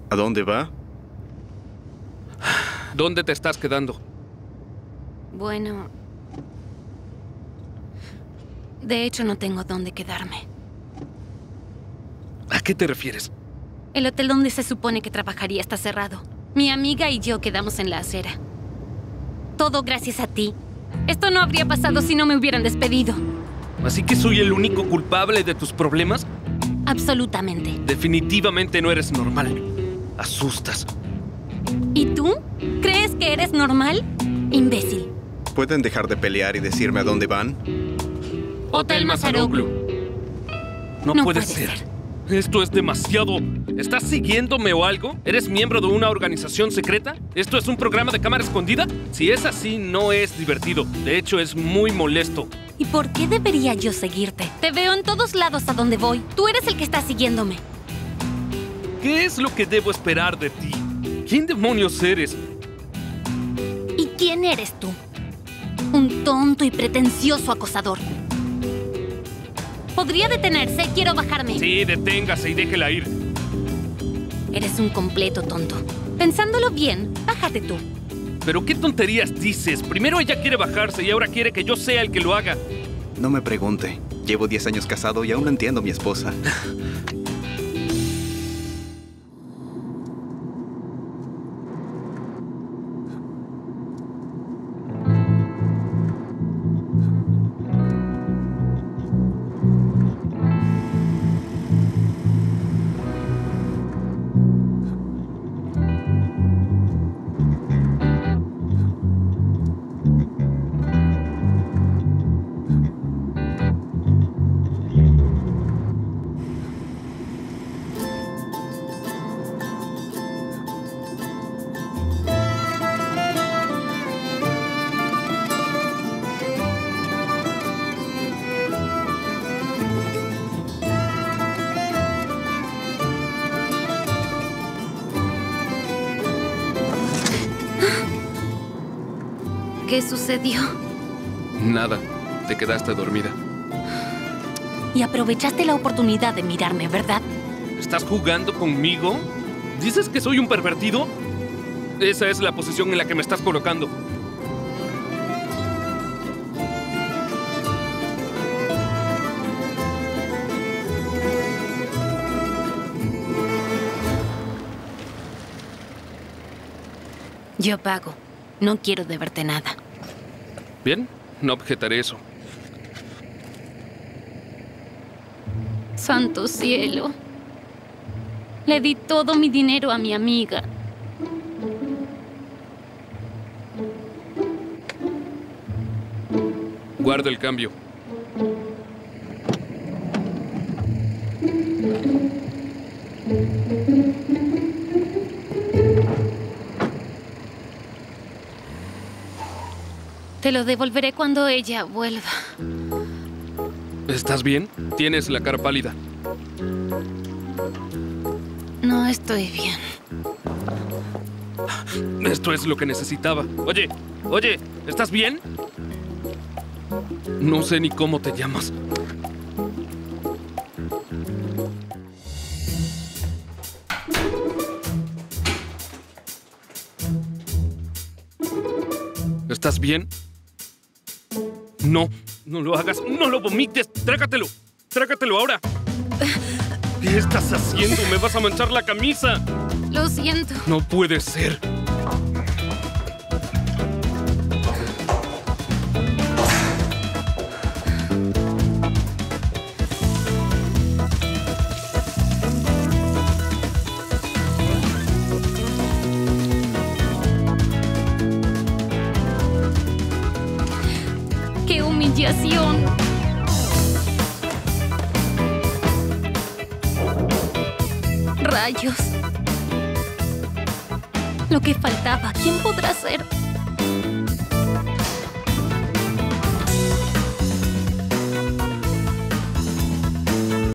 ¿A dónde va? ¿Dónde te estás quedando? Bueno... De hecho, no tengo dónde quedarme. ¿A qué te refieres? El hotel donde se supone que trabajaría está cerrado. Mi amiga y yo quedamos en la acera. Todo gracias a ti. Esto no habría pasado si no me hubieran despedido. ¿Así que soy el único culpable de tus problemas? Absolutamente. Definitivamente no eres normal. Asustas. ¿Y tú? ¿Crees que eres normal? Imbécil. ¿Pueden dejar de pelear y decirme a dónde van? Hotel Mazaroglu. No puede ser. Esto es demasiado. ¿Estás siguiéndome o algo? ¿Eres miembro de una organización secreta? ¿Esto es un programa de cámara escondida? Si es así, no es divertido. De hecho, es muy molesto. ¿Y por qué debería yo seguirte? Te veo en todos lados a donde voy. Tú eres el que está siguiéndome. ¿Qué es lo que debo esperar de ti? ¿Quién demonios eres? ¿Y quién eres tú? Un tonto y pretencioso acosador. ¿Podría detenerse? Quiero bajarme. Sí, deténgase y déjela ir. Eres un completo tonto. Pensándolo bien, bájate tú. ¿Pero qué tonterías dices? Primero ella quiere bajarse y ahora quiere que yo sea el que lo haga. No me pregunte. Llevo 10 años casado y aún no entiendo a mi esposa. ¿Qué sucedió? Nada. Te quedaste dormida. Y aprovechaste la oportunidad de mirarme, ¿verdad? ¿Estás jugando conmigo? ¿Dices que soy un pervertido? Esa es la posición en la que me estás colocando. Yo pago. No quiero deberte nada. Bien, no objetaré eso. Santo cielo. Le di todo mi dinero a mi amiga. Guarda el cambio. Te lo devolveré cuando ella vuelva. ¿Estás bien? Tienes la cara pálida. No estoy bien. Esto es lo que necesitaba. Oye, ¿estás bien? No sé ni cómo te llamas. ¿Estás bien? No, no lo hagas, no lo vomites, trágatelo ahora. ¿Qué estás haciendo? Me vas a manchar la camisa. Lo siento. No puede ser. ¡Qué humillación! Rayos. Lo que faltaba, ¿quién podrá ser?